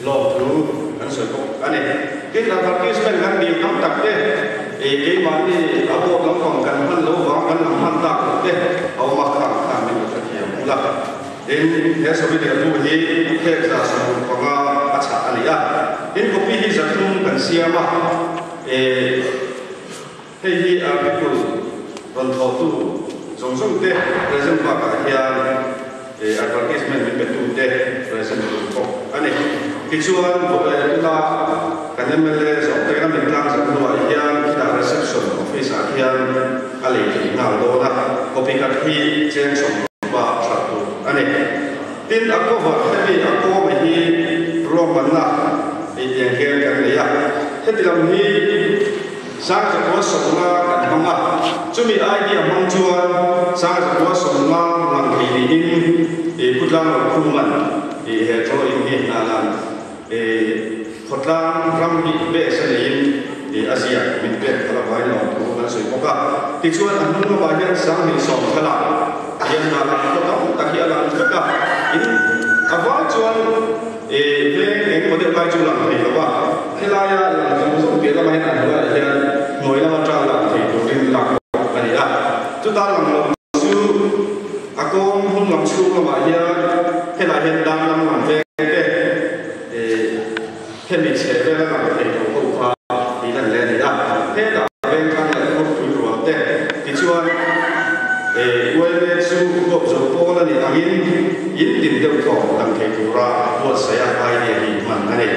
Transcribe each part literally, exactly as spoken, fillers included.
lom thu an soi ko ani ke la ba ke spen gan di kam tak te e ke ma ni abo lam kong kan han lo wa kan lam han tak te au ma kha kha mi ko ti am la in he so vi de tu hi ke sa sa ko nga a cha ani ya in ko pi hi sa thum kan sia ma e he hi a bi ko ron tho tu song song te present ba ka hian e advertisement min betu te present ko ani kichuan bo e la kanemele so te kan min tlang sa lu a hian kita reception office a hian ali na lo na copy ka hi chen som ba tha tu ani tin akko va hebi akko me hi roman na e yang ke kan le ya hetilam hi sang sa ko so na kan ma chumi idea mang chuan sang sa ko so na lang hi in e putlang kuman e he tho in hi na lan e khotlang ram hi be sa in e asia min be khala bai lo tu na soi ko ka ti chuan an nu ba hian sang ni som khala yan na la ko ta ta hi ala ka in awal chuan e le e ko de bai chu lang hi lo ba helaya la so so be la mai na lo hian noi la ma tra la thi tu tin la ani a chu ta lang lo chu akong hun lam chu ka ma ya helai hen dang lam lam ve te e hen ni che ve la lam thi tu ko kha ni lan le ni a he da ve kan la ko tu ro te ti chuan e wei ve chu ko zo po la ni angin yin tin de ko lang thei tu ra bo sa ya ai ni hi man ani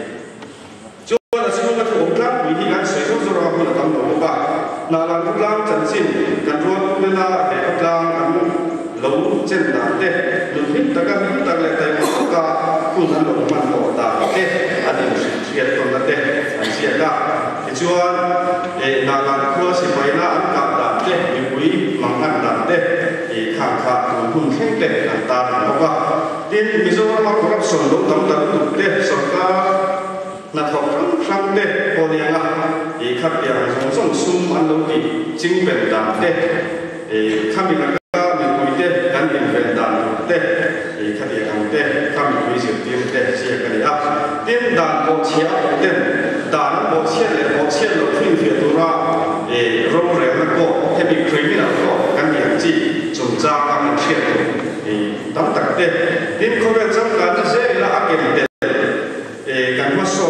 na lang lang chan sin kan ro ku na he lang an lo chen da te lu hin ta ka hin ta le tai ko ka ku nan lo man ko ta te ani si siat ko na te an sia ka e chuan e na lang ko si pai na an ka da te mi pui mang an da te e kha kha ku hun khen te an ta na ko tin mi zo ma ko rap son lo tam ta tu te so ka na thok ram ram te ko nia nga e khap ya song song sum an lo ki ching ben da te e khami na ka mi ku te kan in ben da te e khat ya kan te khami ku si ti te si ka ni a tin dan ko chia te dan ko chia le ko chia lo fin fi tu ra e ro re na ko he bi criminal ko kan ya chi chung cha ka ma chia e tam tak te tin ko ben chang ka se la a ke te e kan ma so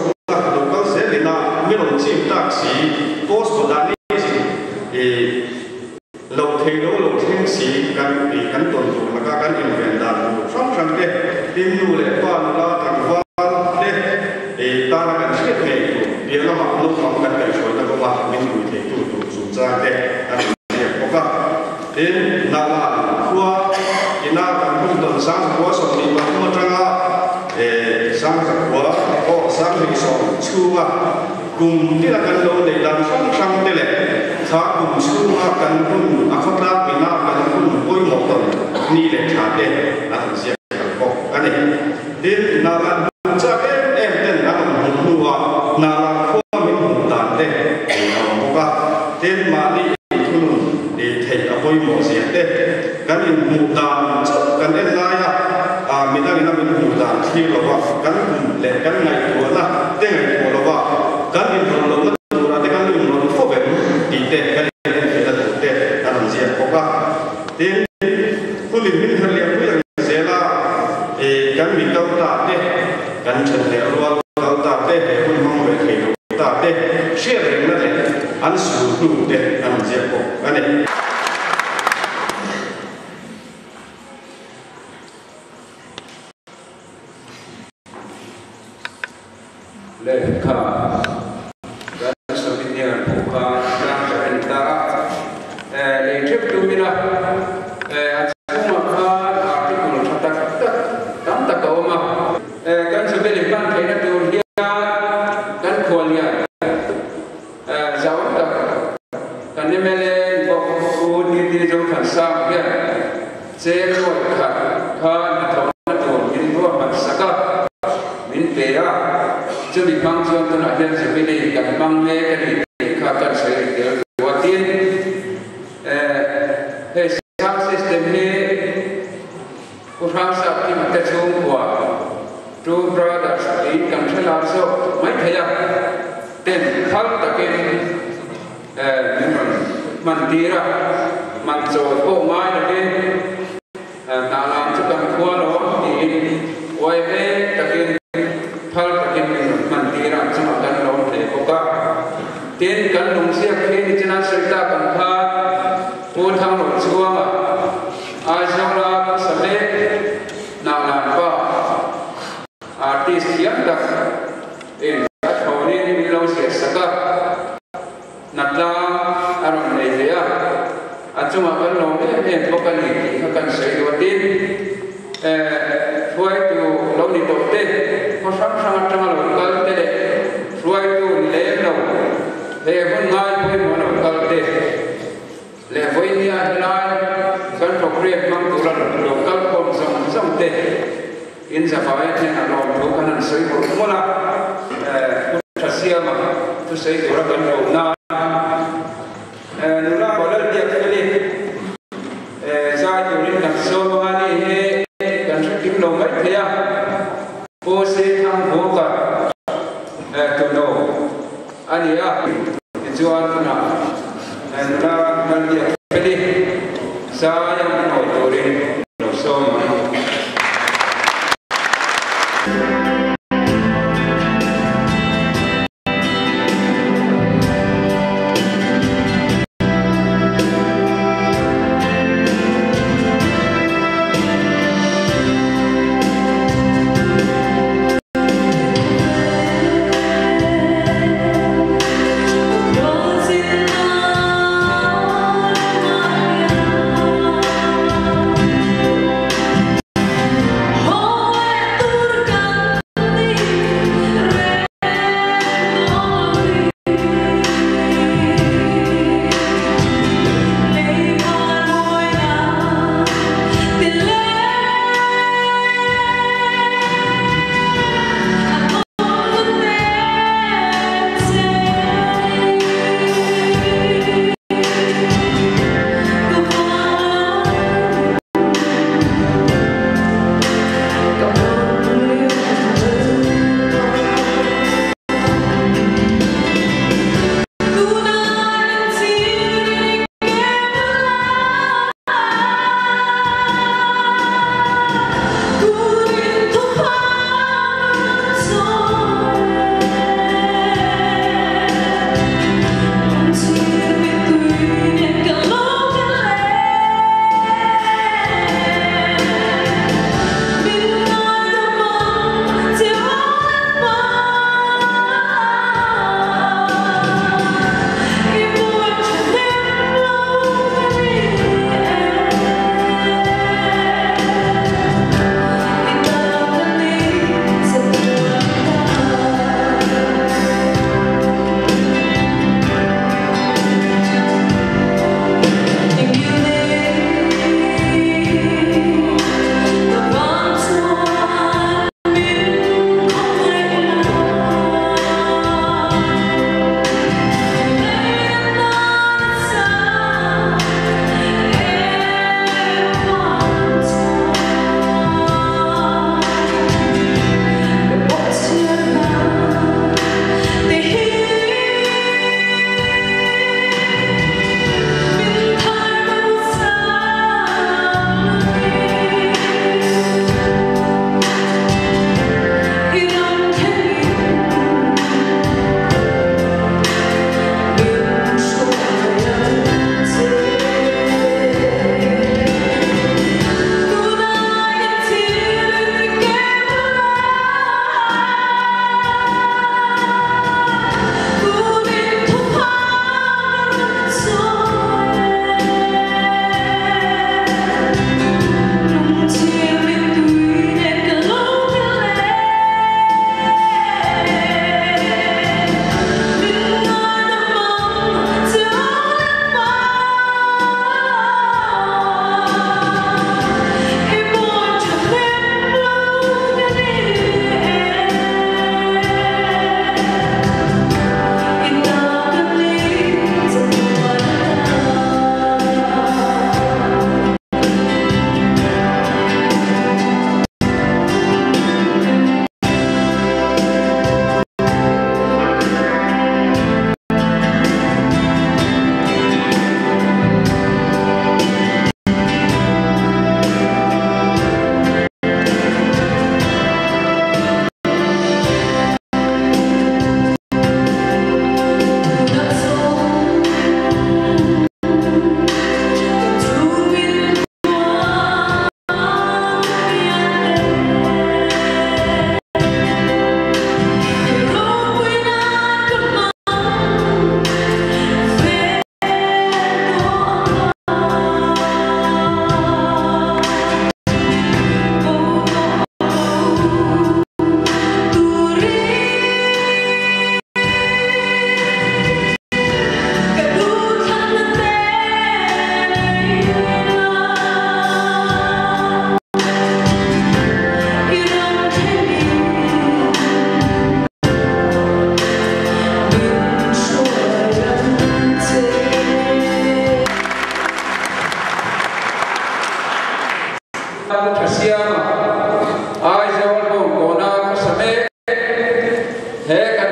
si pos ko da ni si e lo thei lo lo theng si kan pi kan ton tu la ka kan in ven da lu sam sam te tin nu le pa la kan wa te e ta la kan che me tu dia la ma lu kam kan kai choi na ko wa min nu thei tu tu su cha te an ni ko ka tin na la khua ina kan kun ton sang ko so ni ba ma tra e sang sa ko ko sang ni so chu wa cùngที่เรากันโดนในดังช่องช่างนี่แหละถ้ากลุ่มชื่อว่ากันคุณอัคราปีนากันคุณโอ้ยหมดต้นนี่แหละชาเด่นอันเสียกันบอกอันนี้ดินนาลันจะเอ็มเอ็มเด่นอันหุ่นหัวนาลันขั้วมีหุ่นตันเด่นเราบอกว่าเด่นมาดีทุนดีเทอโอ้ยหมดเสียเด่นกันมีหุ่นตันจับกันเอ็นไลน์อ่ามีนั่งนั่งมีหุ่นตันที่เราว่ากันเล่นกันไงตัวนะเด่นไงตัวเราว่าkan in ron lo na tu ra te kan in ron fo be ti te kan in te la tu te an sia ko ka tin ku lin min han liam ku yang se la e kan mi tau ta te kan chen le ro tau ta te ku mong be thei lo ta te she re na le an su tu te an sia ko kan ne le kha Two brothers, là số mấy thầy à tên thal ta cái mình đi ra mình rồi bộ mai là cái nào làm cho cầm khua đó thì quay về ta cái thal ta cái mình đi ra cho mà cần lòng để có cả tiền cần lòng xe khi đi trên sợi ta cầm pha buôn thang nội chua mà ai xong là sắm lễ nào làm qua artist yang dah eh tahun ini bilang siapa saka nakla aron Malaysia acuma kan long eh bukan ini akan saya buatin eh buat tu long ni tu teh kosong sangat sangat lokal teh buat tu leh lo leh pun ngai pun mana lokal teh leh pun ni adalah kan program mang turan lokal pun sama sama teh in zabawan yang ada lokalan saya bermula tersiapa tu saya orang lona nula boleh dia kali saya ini nak semua ni kan kita lomai dia posisi tham buka tu no ani ya jual mana nula kan dia kali saya mau turin semua Was it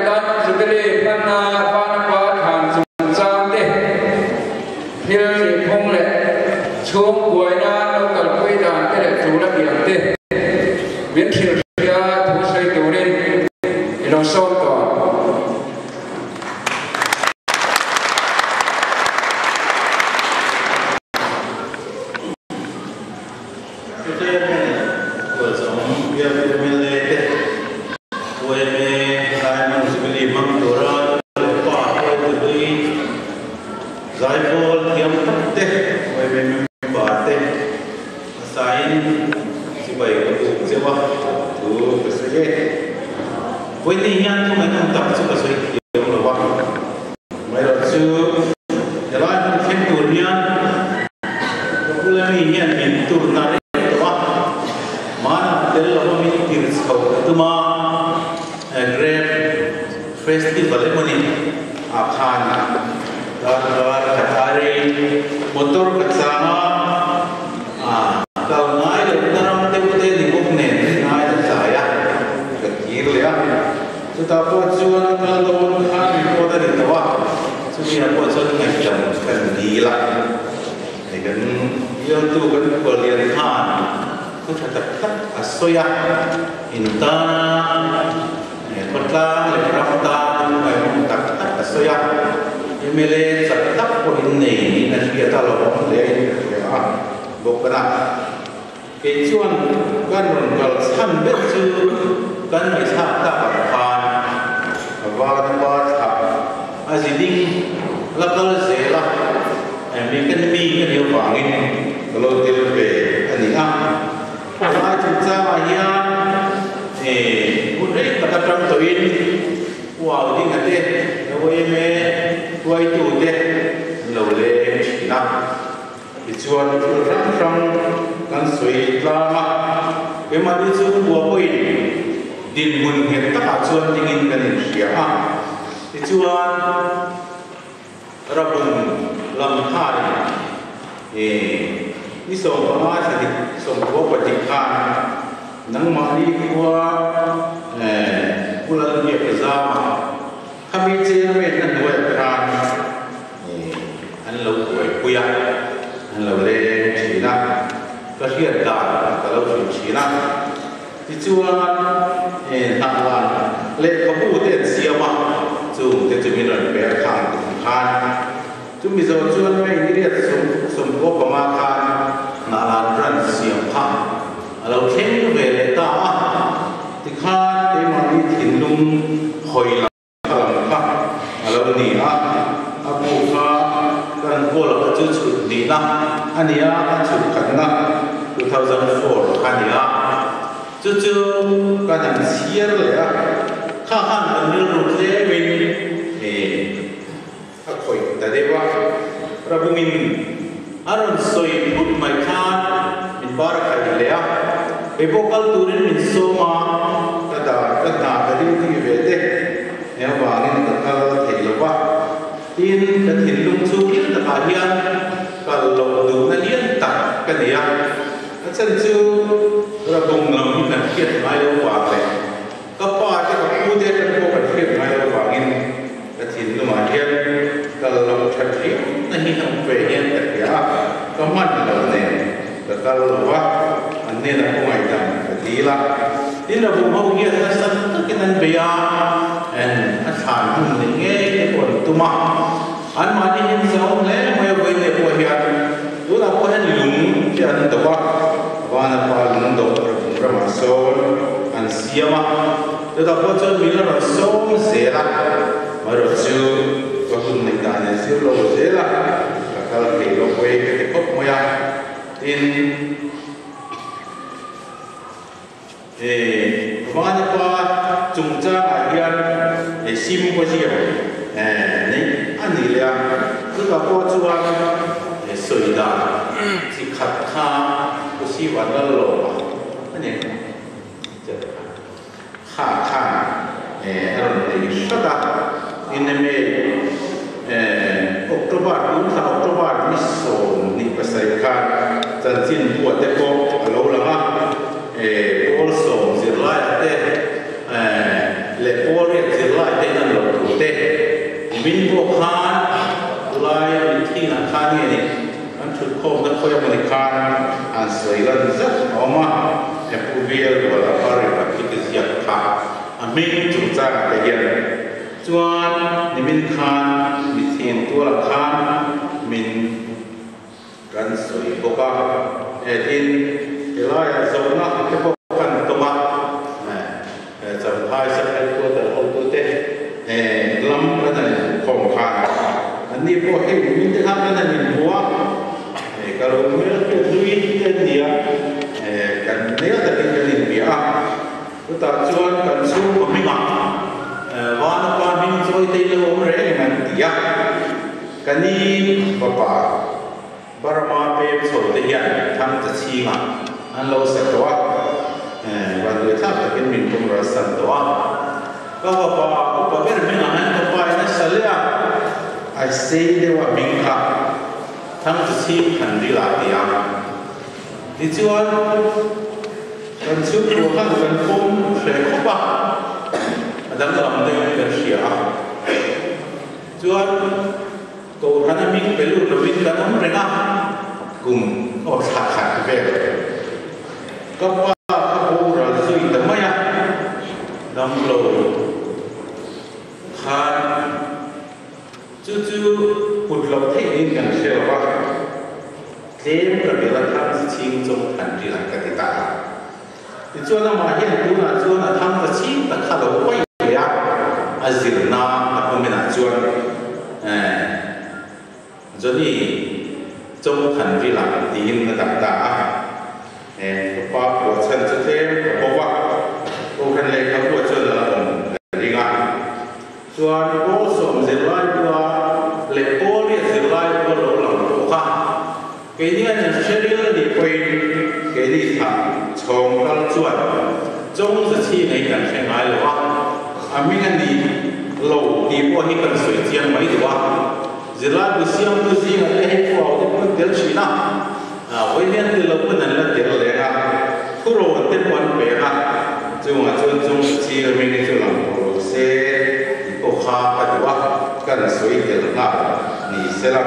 đó sự cái đi văn na văn hóa thản sung sam đi hill phong lệ xuống cuối na đâu cần quay đàn cái lệ chủ là biển đi biến thiểu ra thủ xây chủ đi nó sâu toàn le ore zirlai te min bo khan lai min thi na khan ni an thut khom na khoya mani khan an soilan zat oma e puvial wala pare pa kizia kha amin chu cha te hian chuan ni min khan mi thin tu la khan min kan soi boka e tin elaya zona ke bo kan toma e cham thai sa ai ko ta ho tu te e lam kan ni khom khan ani bo he min te khan kan ni bua e kalo me ke lui te dia e kan ne ta ke ni bia tu ta chuan kan su ko mi ma e wa na pa min choi te lo re man dia kan ni papa Barama pe so te hian tham ta chi ma an lo sa to eh wan le tha ta kin min kum ra san to ka wa pa pa ber min a han to pa na salia I say de wa min kha tham ta chi khan ri la ti ya ti chuan kan chu ko han kan kum se ko pa adam lam de kan sia chuan ko thana mi pelu lo win ka nom renga kum ko sa khat ve ka pa ka bu ra sui ta maya dam lo khan chu chu put lo the in kan se wa tem ka be la tham ching chong han ri la ka ti ta ti chu na ma hian tu na chu na tham ta chi ta kha lo pai ya azir na na ko me na chuan eh Jadi trong hành vi làm tiền là đặc tả, và của chân thực tế của bác, cô khăn lệ các của chân là đồng đi ngang. Cho nên cô sống dễ lại qua lệ cô đi dễ lại qua lỗ lòng cô khác. Cái này là sẽ đi đi quay cái đi thẳng trong các chuẩn trong sự chi này cần phải nói là à mình anh đi lâu đi qua hi cần sửa chiên mấy thì qua Zilal busiam tu sih ada hekwa, itu pun del Cina. Ah, wajah tu lalu nanti del lega. Kuro nanti pun bega. Cuma cuma cuma sih ini cuma kuro se, itu kah kedua kan suai del ngah. Ni selang.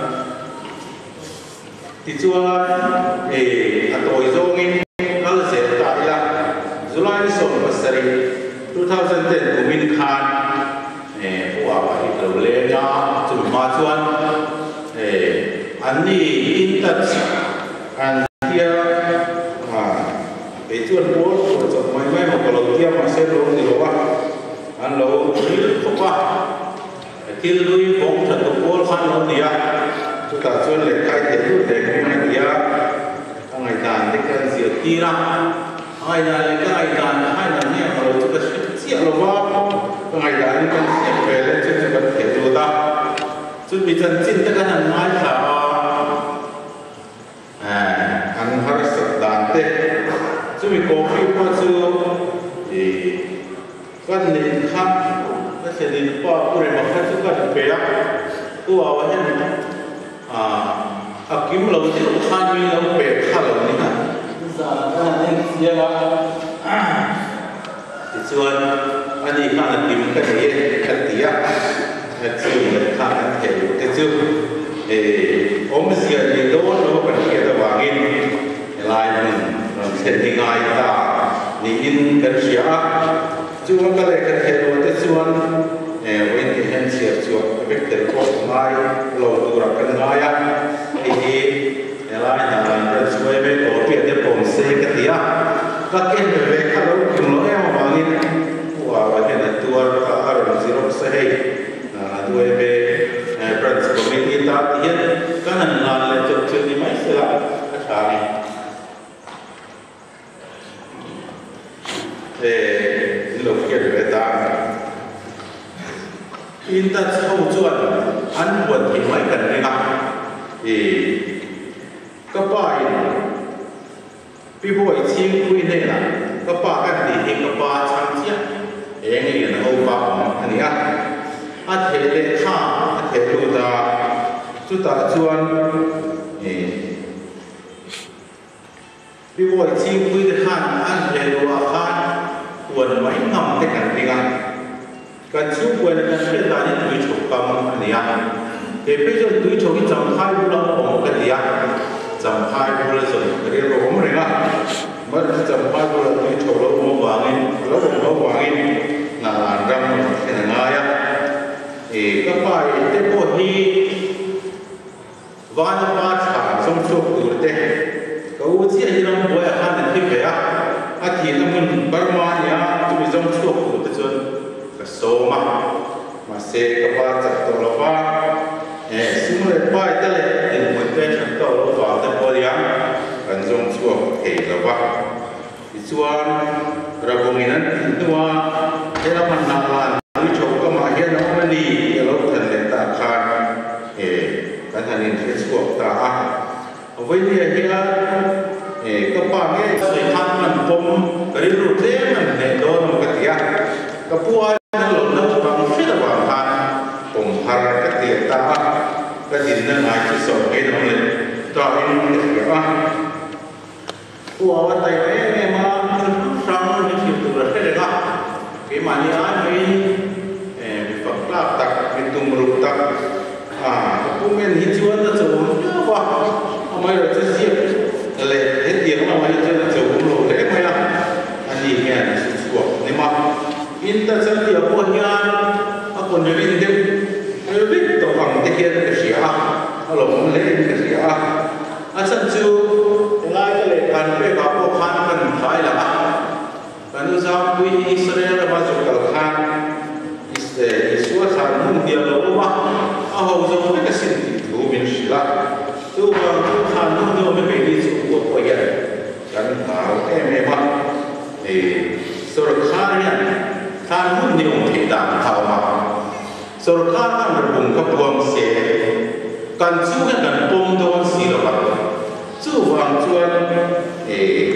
Dijual eh atau izongin kalau saya tak ya. Zulai som besar dua ribu sepuluh kumin khan. Eh, buat itu lena. Ma chuan eh an ni in touch an dia à cái chuan bố của chồng mấy mấy một cái kia mà sẽ lâu thì lâu quá an lâu thì không quá khi lui bóng thật của bố khăn lâu thì chúng ta chuan lấy cái tiền lúc để cái này thì ngày đàn thì cái gì kia ra ai là cái đàn ai là nghe mà chúng ta sẽ lâu quá ngày đàn cái sẽ về lên chúng ta có thể做到Chúng bị chân chín tất cả những nói là à anh har sập đàn tê chúng bị cố phi qua chú thì con nên khác nó sẽ đến qua cô này mà khác chúng ta được bé cô vào vậy à à kiếm lâu chứ không khai mi lâu bé khá lâu nữa nè giờ nó nên gì mà thì xuân anh đi khai là kiếm cái gì cái gì á cái chú mình khai anh thấy cái chú ông gì ở đây đâu đâu cần kia đâu vàng in lại mình làm thế thì ngay ta đi in cái gì á chú mình cái này cái thế đâu cái chú anh với cái hiện sự chú cái việc của ngay lâu tu ra cái ngay á thì lại là cái chú ấy về ở phía cái bồn xe cái gì á các cái về cái lâu chúng nó em vàng in của cái này tu ra ở zero xe tu ấy về Friends community ta hiện các hành là là chụp chụp đi mấy xưa các bạn này để lúc kia để ta in ta sâu chuột ăn buồn thì mấy cần đi gặp thì các bạn bị bội chiếm quy này là các bạn cái gì thì các bạn chẳng tiếc em nghĩ là ông bà anh ấy anh thấy lệ tha anh thấy lưu ta chúng ta chuan bị vội chi quy được han anh thấy lưu han quần mấy ngầm cái cảnh đi ngang cần chú quần cần biết là การนี้ตุยฉุกกำอันนี้อ่ะเก็บไปจนตุยฉุกที่จำพายบุญเราองกันดีอ่ะจำพายบุญเราส่วนเรียกว่าผมเรื่องอ่ะเมื่อจำพายบุญเราตุยฉุกเราองวางเองเราองเราวางเองน่ารักมากเห็นง่ายอ่ะเอ๋ก็ไปเต็มพอดีวันมาฉาสมชุกดูเตะก็ว่าที่ยังรำบัวอาหารที่เบียอาทิตย์นั้นบารมาเนี่ยจะมีสมชุกดูเตะจนก็โซมามาเสกกับว่าจับตัวเราว่าเออสมมติไปแต่ละเดือนมันเป็นชั้นตัวเราว่าแต่พอดีอ่ะกันสมชุกเฮ้เราว่าอีส่วนเราคงมีนั้นตัวที่เราพันนาลานวิชก็มาเห็นน้องมันดีเราทันเดินตาคานเออการทำนี่คือสวบตาเอาไว้เรียกที่เออก็ป้าเงี้ยสุดท้ายมันปมกระดิ่งรูดเส้นมันเนี่ยโดนมันกระเทียก็พวกนั้นหลงนั้นบางสิ่งบางพันปมพาร์กระเทียตากระดิ่งนั้นหมายถึงสองให้น้องเลยต่อให้น้องเลยว่าพวกวันใดเนี่ยมาครั้งนี้ที่ตัวเราได้ละกี่มันนี่อันนี้เออมีฝักลาบตักมีตุ่มรูตักอ่าพวกมันหิจวันนั้นจะว่าเยอะว่าทำไมเราจะเสียอะไรเห็นเดียวเราไม่จะจะวุ่นวายได้ไหมล่ะอันนี้เนี่ยสุดๆนี่มาอินเตอร์เน็ตเดียวพวกนี้อ่ะคนจะวิ่งเดินวิ่งตัวฝั่งที่เขียนกระเสียอ่ะเราไม่เล่นกระเสียอ่ะอ่ะฉันจูไล่ก็เลยการเรียกว่าพวกขันมันขายละการอุตสาหกรรมอิสราเอลมาจากกัลขันอิสอิสราเอลมุ่งเดียวรู้ว่าอ่ะเขาจะไม่ได้สิ่งที่ดูเป็นสิ่งละตัวตัวขันมุ่งเดียวไม่เป็นที่สุดกว่าอย่างการหาแค่ไม่มาเออสุรคาเนี่ยขันมุ่งเดียวที่ต่างเท่ามาสุรคาขันระบุกับรวมเสียการสู้กันปมตัวสีละวันสู้ฟังชวนเอ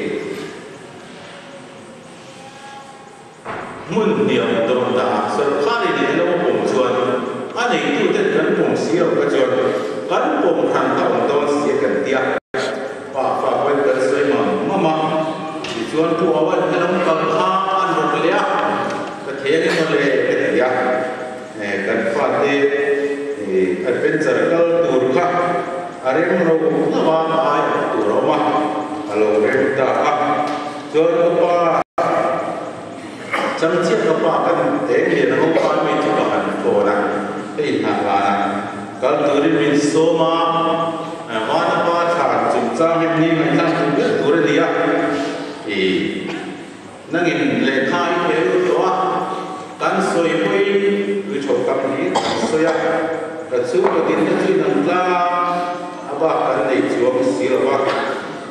มุ่งเดียวโดนด่าสุดท้ายเนี่ยเราปมชวนอันนี้ดูแต่กันปมเสียก็ชวนกันปมทางตรงโดนเสียกันเดียวป่าฝากไว้กันสวยมันมามาชวนตัววันที่เราต้องข้ามอันรถเลี้ยก็เทียนมาเลยกันเดียวเอกันฟาดเออันเป็นสารกัลตูร์ค่ะอะไรมันเราต้องว่ามาตัวเรามาฮัลโหลเรื่องตาจนก็ป้าจำเชื่อก็ป้ากันเด็กเรียนรู้ป้าไม่ถูกกันโตนะที่ทางร้านกัลตูร์เป็นโซมาวันป้าขาดจุดจ้างนี่มันจ้างตัวตัวเดียวอีนั่งกินเลขาอีกเรื่องตัวกันสวยไปคือชอบกับนี้สวยก็สู้กับดินก็ช่วยนั่งล้าอาบ้ากันในชีวิตสิ่งละว่า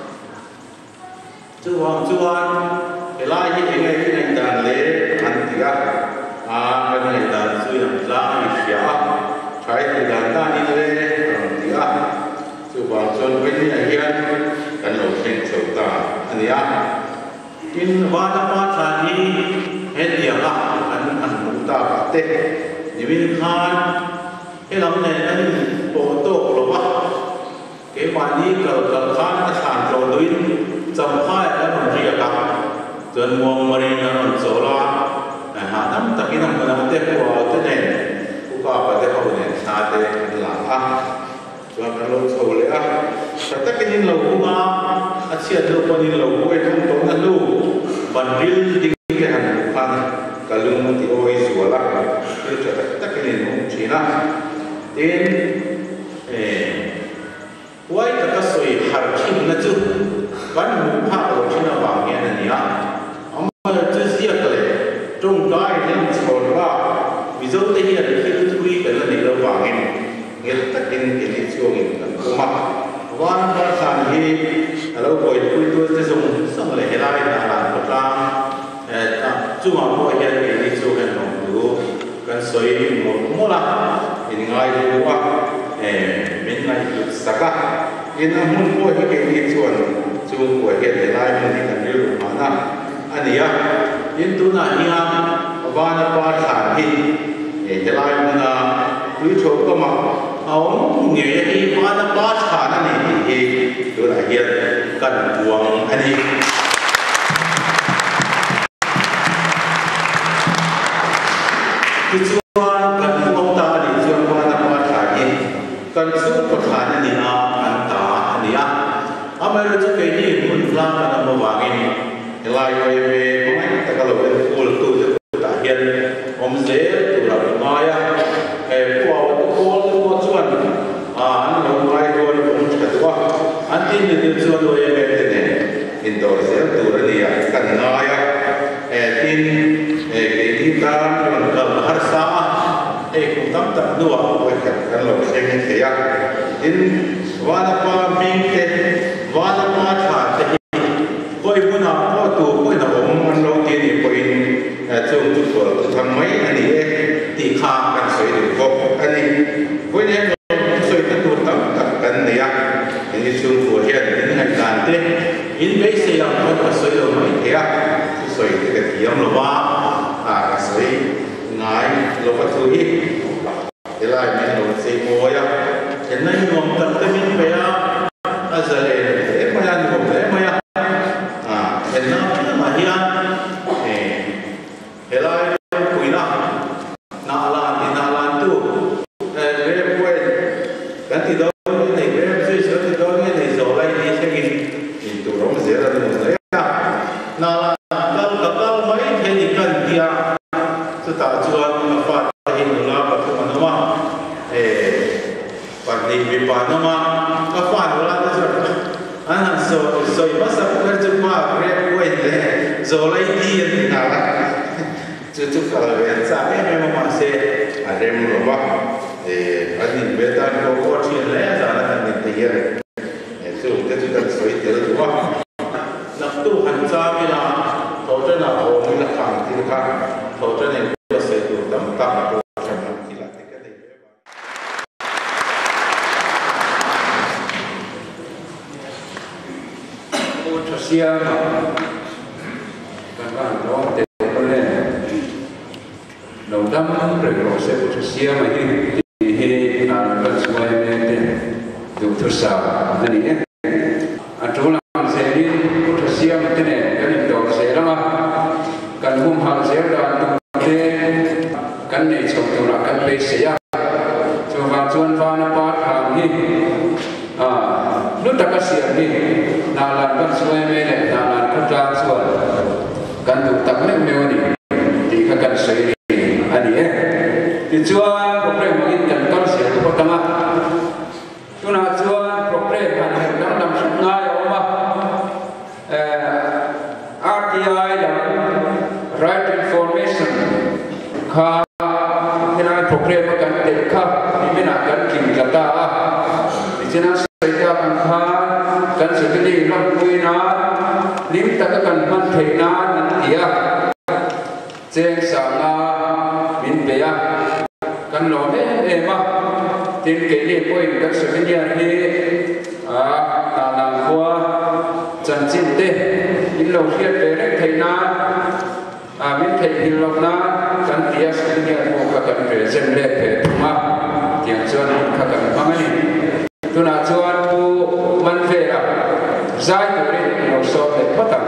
จวนจวนเวลาที่ยังไงที่ในด้านเล่อันที่อ่ะอ่ากันในด้านช่วยนั่งล้าอีกเสียใช้ในด้านด้านนี้เลยอันที่อ่ะจวนจวนเป็นอย่างเงี้ยกันเราเห็นชาวตาอันนี้อ่ะกินวาดมาชานีเห็นอย่างอ่ะอันอันมุตตาเตะนี่วินคานให้เราเนี่ยนั่นโปรโตหรือว่าเกี่ยวกับนี้เกิดกับข้าราชการโปรดุยจำพ่ายและมันเรียกกันจนมองมาเรียนมันโซล่าหาน้ำตะกี้น้ำมันเด็กกว่าตัวเนี่ยผู้ก่อประเทศเขาเนี่ยชาเตะหลังอ่ะจนมันลงโซเลยอ่ะแต่ตะกี้นี่เราพูดมาอาเซียนเราคนนี้เราพูดทั้งตรงนั้นดูบันดิลดิ้งแค่หันพันกลุ่มที่โอ้ยสวยละคือจะตะกี้นี่มุ่งชีนะเอ็นเอ่อไว้ตะกัสวยหาคิมนะจุกันมุ่งพาเราชินะบางอย่างนี่อ่ะอำมาจะเสียกันเลยตรงกายนั่งสอนว่าวิจารณ์ที่เราคิดคุยกันแล้วนี่เราบางอย่างเงี้ยตะกี้นี่ที่ช่วงนี้กันก็มาวันภาษาที่เราคุยคุยตัวจะส่งส่งเลยให้เราได้อ่านก็ตามเอ่อจู่มาพวกเฮียนี่ช่วงนั้นเราดูกันสวยหมดหมดละยังไงดูว่าเอ่อเป็นไงสักการยินดีมุ่งพวกที่นี่ช่วงจู่พวกเฮียได้มันที่กันเรื่องมานะอันนี้อ่ะยินตัวนั้นยังวันภาษาที่เอ่อจะไล่มันนะรู้โชว์ก็มาเอาเงี้ยที่วันภาษานั่นเองที่ตัวไหนเฮียกันดวงอันนี้คือส่วนกันดวง tin được cho đôi em bé này in đồ sẽ tụ ra đi à cần nói à tin cái đi ta mình cần hết sao eh cũng tâm tâm đua với cái cái lối xem như thế à tin và là qua mình thế và là qua thà thế coi bữa nào coi tụ coi nào ông mình lâu tiền thì coi trong chút của thằng mấy anh ấy thì khangกันสวยดีพวกอันนี้พวกนี้สวยกันตัวต่ำต่ำกันเนี่ยอันนี้ช่วงตัวเฮียนนี่ในการเต้นอินเวสต์ยังมันก็สวยเลยไม่เที่ยสวยที่กระเทียมหรือว่าอ่าสวยง่ายหรือว่าสวยเวลาเนี่ยเราเสียโมยเห็นไหมงงตั้งแต่มินไปอ่ะอาจจะเลยเอ๊ะมาอย่างงงเลยมาอย่างอ่าเห็นน้ำมาเฮียเอ๊ะเวลาคุยนะนาลานที่นาลานตู้เอ่อเรียกว่ากันที่เราในเรื่องที่สุดที่เราเนี่ยในโซลาร์นี่ใช่ไหมอินตัวเราเสียแล้วเนี่ยนะนาลานเราเราเราไม่เห็นกันที่อ่ะสุดท้ายจวนมาฟัดเห็นเราปัจจุบันว่าเอ่อปัจจุบันว่าก็ฟัดเราจะอันนั้นโซโซมาสักเรื่องจุดว่าเรียกว่าเนี่ยโซลาร์นี่นาลานจุดๆkalau yang saya memang masih ada yang merubah eh ada beda kau cina ya sana kan dia itu kita sudah sesuai dengan dua nak tu hanca bila tahu tu nak orang bila kang tu kan tahu tu yang kita sesuai tu tempat aku macam kita kita dia oh tersiam kan kan orang đầu năm rồi rồi sẽ có xe mà đi thì he là lần sau em đến dù thứ sáu này nhé anh chú làm xe đi có xe mà thế này cái này đầu xe lắm à cần hôm hàng xe là thế cái này trongตัวlà cái bê xe cho vào chuan vào nó bắt hàng đi à lúc đặt cái xe đi nào là lần sau em này nào là cái trang xuân cần tụ tập lên mèo này thì cái cần xe anh ấy thì chuan problem ini kan kalau siapa pertama tu nak chuan problem kan dalam dalam sungai oma R T I dan right information kah kita problem kan dekah di mana kan kita tahu di sana saya kan kan sekali lakuina lim tak kan manthena nanti ya ceng sana ya kan lo ne ema tin ke ni point ka sevenia ni a ta lang khua chan chin te in lo hiat pe rek thaina a min thei in lo na kan tia sevenia mo ka kan present le pe ma tiang chuan ka kan pangani tuna chuan pu man ve a zai ko ri lo so le patang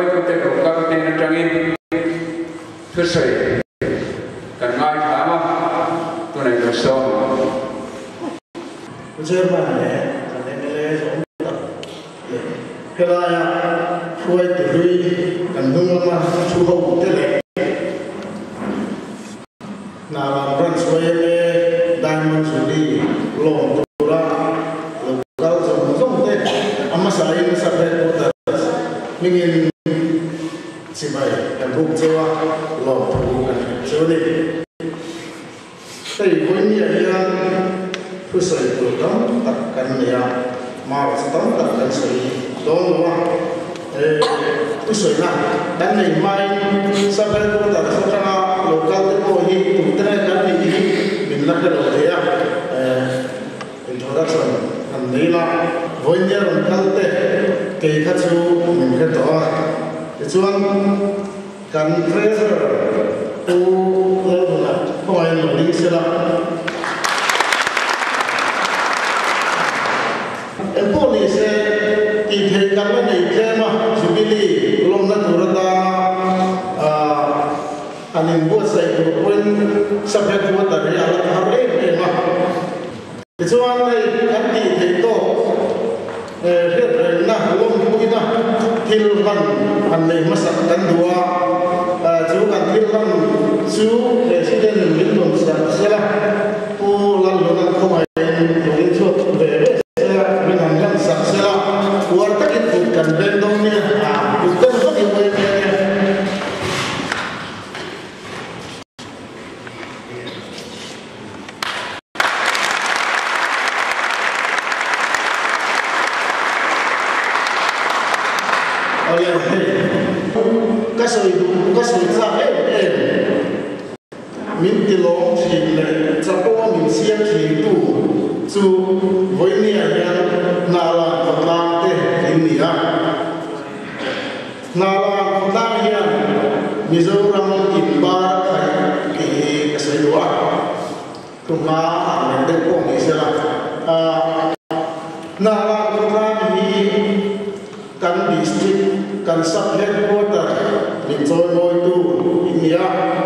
First, kan ngai thama kan so Jerman ne kan ne le so ta hela ya fuai tu lui kan dung lama chu ho te le na la ran suai le diamond suli long tura lokal so so te amma sai ne sa pe ko ta mingin sibai kan buk cewa long tu kan so ni Tây với nhà yang phu sợi của tấm tập căn nhà mà tấm tập căn sợi đó là phu sợi là đánh này mai sau khi chúng ta sẽ ra local cái mô hình tụi ta cái gì mình làm cái đầu thế à introduction làm đấy là với nhà local thế cái khác số mình cái đó cái chuyện cần treasure tu là không ai nổi tiếng sẽ là em có đi xe thì thấy các cái này thế mà chúng đi lòng đất thủ ta anh em buat saya pun sampai buat tadi alat hari ini mah kecuali này các đi thấy to hiện nay lòng mũi na thiêu văn anh này masak dan dua chú kan thiêu văn chú presiden mình luôn sẽ là u lần lần không ai đến chỗ về sẽ mình làm nhân sản sẽ là buat tất cả những cần bên đông nha à chúng ta rất nhiều người cái sự cái sự ra em em mình đi long thì này cho cô mình xem thì tu chú với nhà nhà nào là còn làm thế thì nhỉ nào là còn làm hiện Mizoram in ba cái cái sự đó cũng là mình được có mình sẽ là nào là còn làm thì kan district kan sub headquarter mình rồi ngồi tu India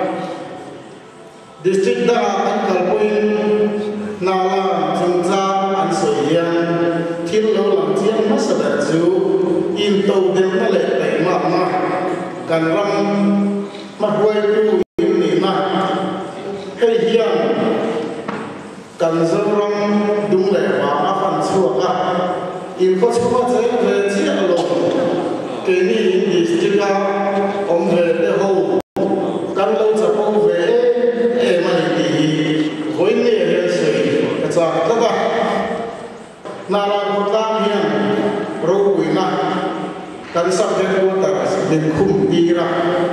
district da kan kalpoin nala chungcha an soyan thil lo lang chiang ma sa da chu in to del na le tai ma ma kan ram ma huai tu in ni ma hei hian kan zoram dung le wa ma fan chua ka in ko chua che ve chi a lo ke ni district ka om ve de ho kan lo cha po ve e ma ni ti hoi ne he se ka cha ka da na ra ko ta hian ro wi na kan sa ve ko ta min khum ti ra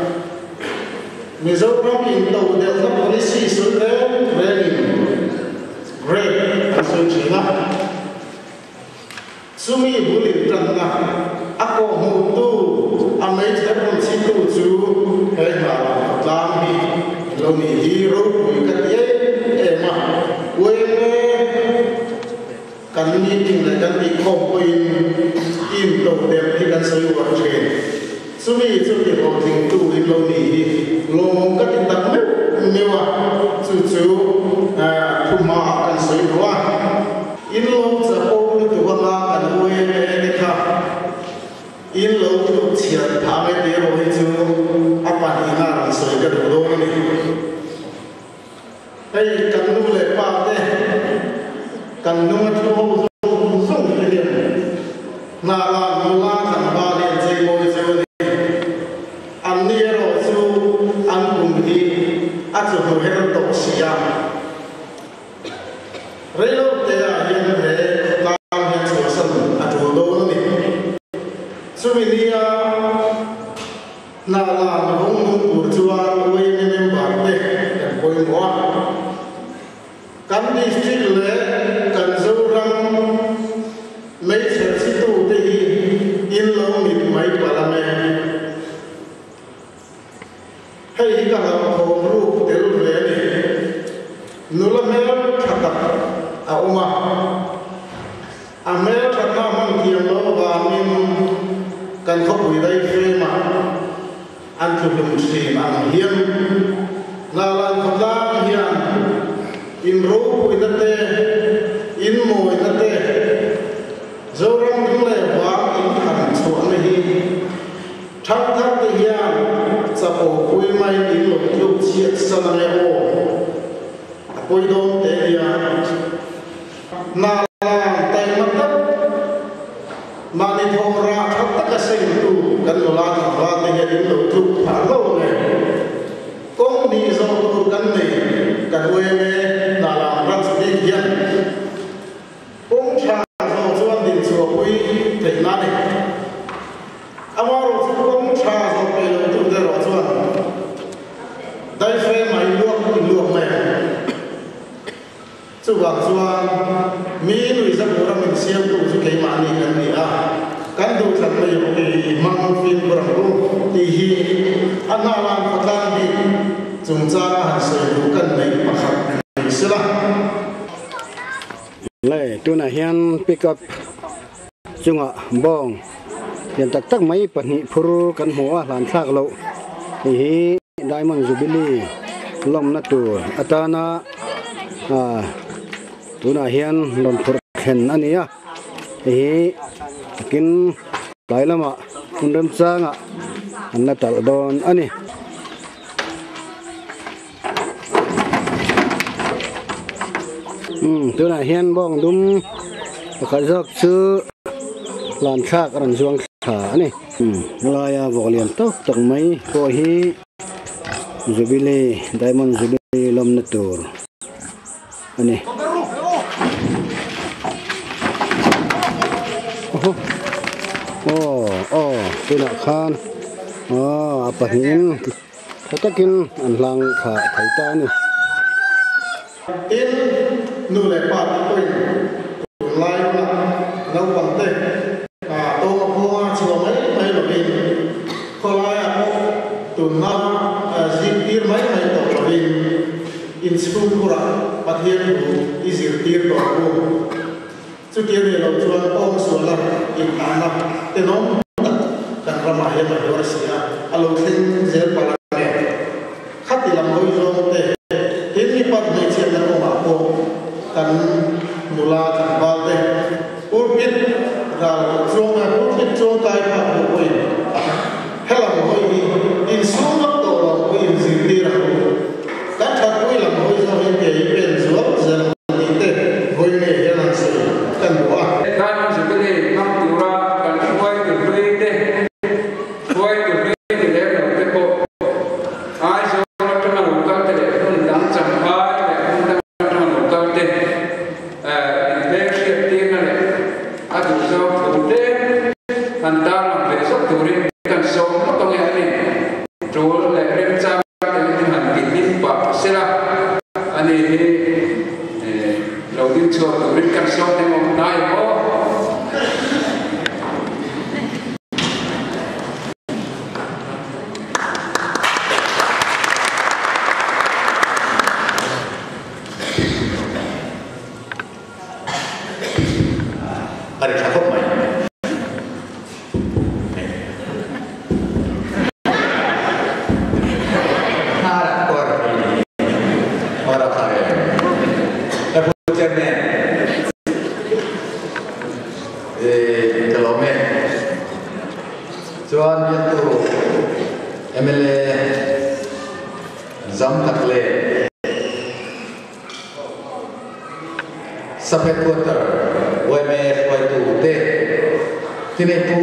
Mizoram in to de na policy so de very great so china sumi bulin tan na ako mu tu amai thapon si tu chu he ma lam hi lo ni hero wi ka ye e ma we ne kan ni ting la kan ti ko in in to de hi kan so yu wa chen sumi chu ti ko ting tu in lo ni hi lo ka ti tak me me wa chu chu a thu ma kan so yu wa in lo cha ko ni tu wa ma kan we ne kha in lo tu chian tha me de ro hi chu a pa ni na ran so ka do do ni ai kan nu le pa te kan nu ma chu ho song te ni na la nu la kan ba le je mo je ni an ni ro chu an kum hi a chu ho he to sia re lo te a yin he la he chu san a chu do ni Suminia na la hong hong urchuan we ne mem ba te koi mo kan district le kan zoram mai ser si tu te hi in lo mi mai pala me hei ka la thong ru tel le ni nula me thata a uma a me thata mang tiam lo ba min kan khóc bụi đây phê mà ăn chụp hình xì mà hiên là là thật ra hiền in ro in te in mo in te zoram ding le wa in han chu an hi thang thang te hian chapo pui mai in lo lu chiat san le o pui dom te ya na tai mat mani thora thak tak sei tu kan lo la wa te ya in lo tu pha lo le kong ni zo tu kan nei kan we me na la ran se hian kong cha zo chuan din chu pui te na ne amaro chu kong cha zo pe lo tu de ro chuan dai fe mai luak in luak me chu wang chuan mi nui za pura min siam tu chu ke ma ni kan ni a kan du thak mai yo ke mang fin pura ko ti hi ana lan patan bi chung cha han se du kan nei pakhat ni sila le tu na hian pick up chunga bong hian tak tak mai pani phur kan hmuwa hlan thlak lo hi diamond jubilee lom na tur atana a tuna hian lon phur khen ania hi kin lailama undam changa anna tal don ani um tuna hian bong dum khajak chu lan thak ran chuang kha ani um laya volian tok tok mai ko hi jubilee diamond jubilee lom na tur ani oh oh tuna khan oh apa hin takin an lang kha thaita ni in nu le pa ko lai na nau pang te a to ko chu mai mai lo in ko lai a ko tu na zin tir mai mai to in in school pura pathian bu izir tir to ko chu tir le lo chuan om suala in ana te nom kan rama ya ma yor sia alo thing zel pala ne khati lam hoi zo te ini pat me chen na ko ma ko kan mula kan ba te urpit ra chong na urpit chong tai pa ko ko hela hoi in sum to lo ko in zir tir ra ko kan tha ko lam hoi zo in ke pen zo zel ni te hoi ne ya nan se kan wa kai man se bele nam tura kan khoi tu rei te khoi tu rei te le no te ko ai so na ta na ka te le kun dam cham ai le kun dam ta na ka te eh le shi te na le a du so tu te han ta na le so tu ri kan so no to nge ni tro le rem cha te ni han ki ni pa se la ani eh lo din cho tu ri kan so te mo nai ho hari cakap mai harap kor orang kaya tapi macamnya eh kalau me cuan itu M L A zam takle sampai quarter W M F Y tu te tine pu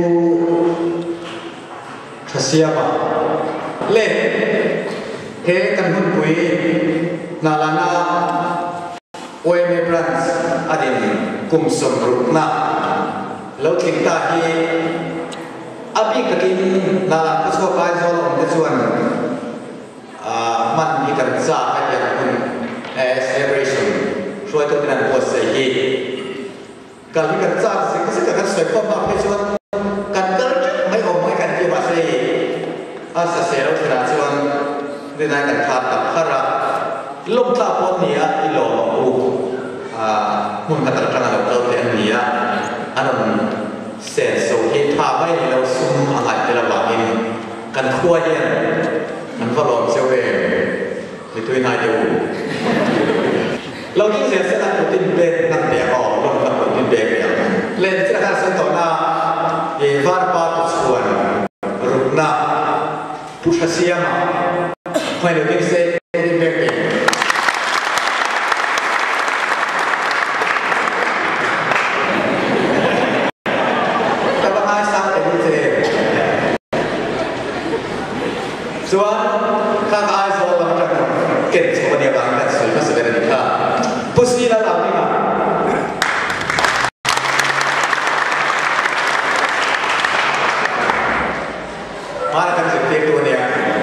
khasiama le he kan hun pui nalana W M F branch adin kum som rupna lo thingta hi abi kakin nala paso pai zo om te chuan a man hi kan cha ka ya kun celebration shoi to tinan ko se hi kalau kita cak sih, kita kan sesuai pun apa cuman kan kerja, mai om mai kan dia masih asa sero kira cuman dengan kan kata kara lom tak pun dia ilo u ah mun kata kena lo tau dia anon senso kita mai lo sum angat dalam wangin kan kuaja kan kalau sewe itu yang ada เราที่เสียสละตัวตินเป็นนั่นเดียวลงกับตัวตินเป็นอย่างเล่นที่เราสังต่อหน้าเอวาร์ปาตุสวนรุกนาผู้ชายเสียมาให้เราที่เสียตินเป็นแต่บางอาสังเป็นที่เสียส่วนข้างอาสังเราจะเก็บสมบัติบางอย่างส่วนผสมในข้าผู้สีละลำนี่มามาแล้วกันสุดเทียตัวเนี่ย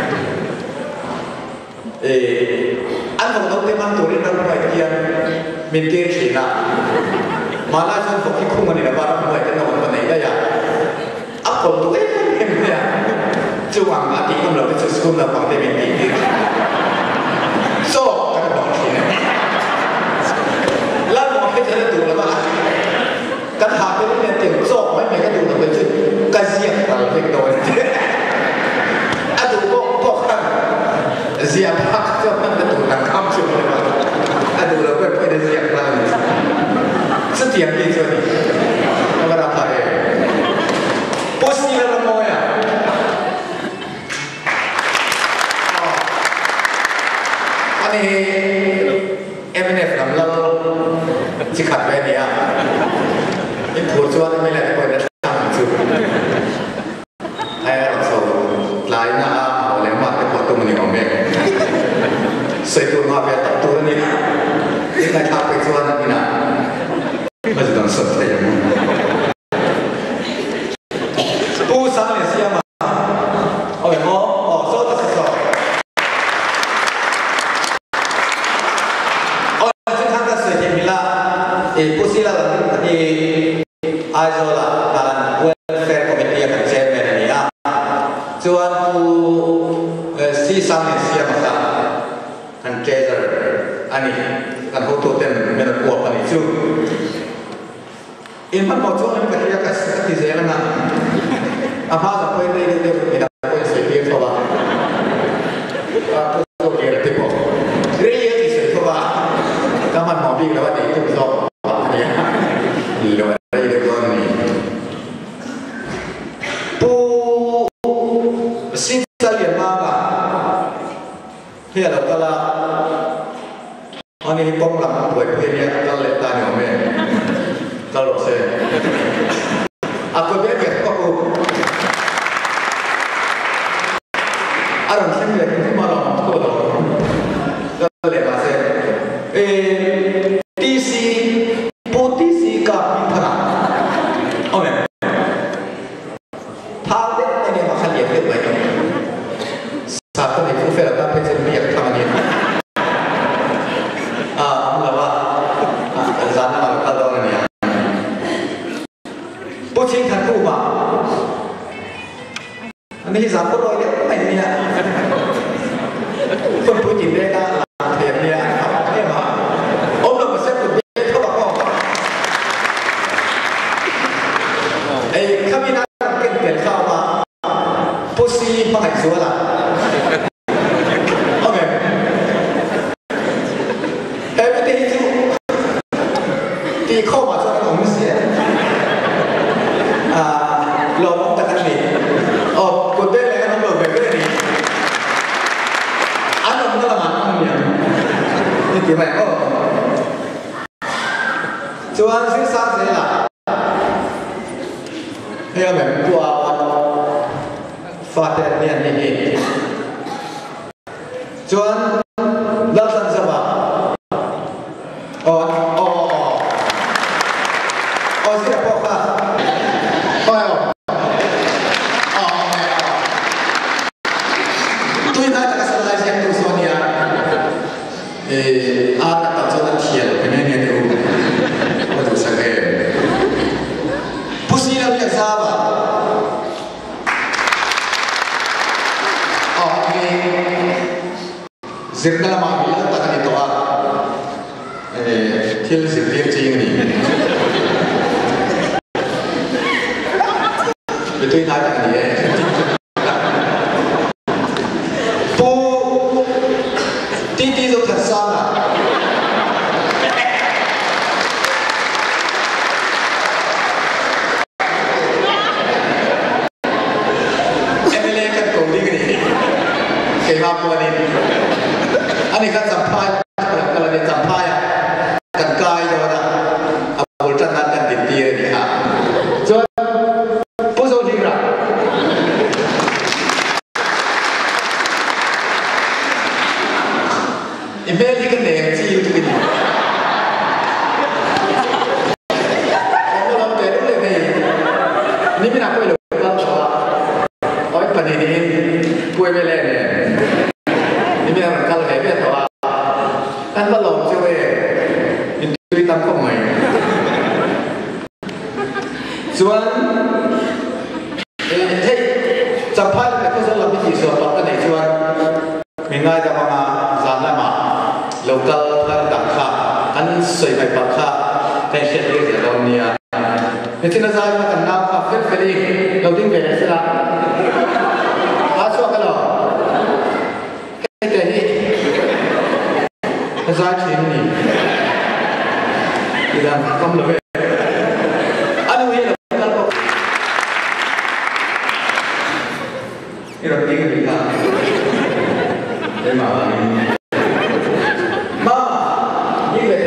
เอออันของเราที่มันตัวนี้เราไม่เกี่ยงมินเกย์สีน่ะมาแล้วฉันบอกที่คุ้มมันนี่นะว่าเราไม่จะนอนวันไหนได้ยังอัพคนตัวเองเนี่ยจะวางอาทิตย์ของเราเป็นสุดคุ้มเราฟังได้เป็นดีดีโซ่กันบอกทีเนี่ยแล้วมองให้ฉันดูแล้วว่าการหาเป็นเนี่ยเต็มโซ่ไม่ไม่ก็ดูเราเป็นชุดกระเสียบเราเล็กน้อยอะดูพวกพวกข้างเสียบพักเจ้ามันจะถูกนักข้ามชุดเลยว่าอะดูเราเพื่อนเพื่อนเสียบเราเสียงดีส่วนนี้เราก็รับไปโพสต์นี้เราโมยอ่ะอันนี้เอ็มเอฟกับเราจิขัดไปเนี่ยไอ้ผัวชวนไม่แหละคนนั้นทำชุดไอ้เราส่งลายหน้าเอาแหลมมาเป็นตัวมันนี่ของแม่ใส่ตัวมาเป็นตัวนี้ที่ใครทำไปชวนนั่นนะไม่ต้องสนใจยังผู้สร้างเนี่ยเสียมาโอ้ยโอ้โอ้โซ่ตัดสอบโอ้ยที่ทางการเสียมิลาเอผู้สิลาเอไอโซลาการเวลแฟร์คอมมิตี้กับเจมเมนนี่อ่ะส่วนผู้ซีสร้างเนี่ยเสียมาค่ะท่านเจเซอร์อันนี้การโฮโตเต็มเมนกัวปันนี่ชูอินมันบอกช่วงนั้นก็เรียกกันที่เสียแล้วนะอาภาจะไปเรื่อยๆไม่ได้ไปเสียเพียงเท่าไหร่ก็ตัวเกียร์ที่บอกเรื่อยๆที่เสียเท่าไหร่ถ้ามันหมอบีแล้วว่าดีทุกสอบเนี่ยหรือว่าได้เรื่องนี้ผู้สิ่งที่เรียนมากอะเฮียเราก็ละอันนี้ป้องหลังป่วยเพียงเนี่ยก็เลยตายหน่อยแม่kalau saya, aku biar aku, orang saya ni malam tu lah, kalau lepas saya, eh, T C, putih si kami pernah, oh ya, hal ini macam dia tu baik, satu ni tu saya tak percaya dia macam ni, ah, mula ah, zaman malam kalau orang ni. ผู้ชิงทันผู้มาอันนี้สามคนเลยเนี่ยไม่เนี่ยคนผู้จิตได้ก็หลังเทียนเนี่ยครับไม่มาโอ้เรามาเซ็ตตัวเด็กเขาบอกว่าไอ้ข้ามีนักเก็ตเปลี่ยนเข้ามาผู้ซีมาไหนสัวล่ะโอเคเอ้ไม่ได้ที่ที่เข้ามาช่วยของมิสเซียเรามองตะกันนี่อ๋อคนเต้นแล้วน้องเบิร์ดแบบนี้อันนั้นมันก็ละมันเนี่ยนี่กี่ใบก็ส่วนสิ่งสร้างเสร็จละให้เราแบบตัวฟาเตอร์เนี่ยนี่ส่วนลักษณะสภาพอ๋ออ๋ออ๋อเสียพอค่ะอาตัดจนเทียนเป็นยังไงดูมาดูสักเองผู้สิ่งเราอยากทราบอ่ะอ๋อมีสิ่งนั้นมามีแล้วตัดกันตัวเอ่อที่เราสิ่งเรียกจริงนี่เป็นตัวนั้นกันนี่ผู้ที่ที่เราทัศน์อ่ะงาปวนินอันนี้กันสัมภาษณ์กันเลยสัมภาษณ์กันกายโดนะอาบุลจันนันกันติดตีนี่ฮะส่วนผู้สูงดีครับอีเมลที่กันเนี่ยที่อยู่ที่นี่ผมก็ลองเจอดูเลยนี่ไม่น่าคุยเลยก็แต่ว่าโอ้ยประเด็นนี้คุยไปเลยเนี่ยนี่ไม่น่าเหมือนกันเลยแต่ว่านั่นก็ลองช่วยอินทุยตั้งข้อใหม่ส่วนเฮ้ยสัมภาษณ์แต่ก็สำหรับพิธีสวดกันในช่วงมีง่ายจะมาจานได้มาโลกาลทั้งดักข้าอันสวยไปปักข้าแต่เช่นเรื่องเราเนี่ยในที่นั่นใจมากันน้ำข้าเฟลเฟลีเราดิ้งไปเลยสิละอาชัวกันหรอแค่เดี๋ยวนี้ใจชิมนี่ที่นั่นก็ไม่รู้อันนี้เราเราก็นี่เราดิ้งไปกันได้มาวันนี้มานี่เลย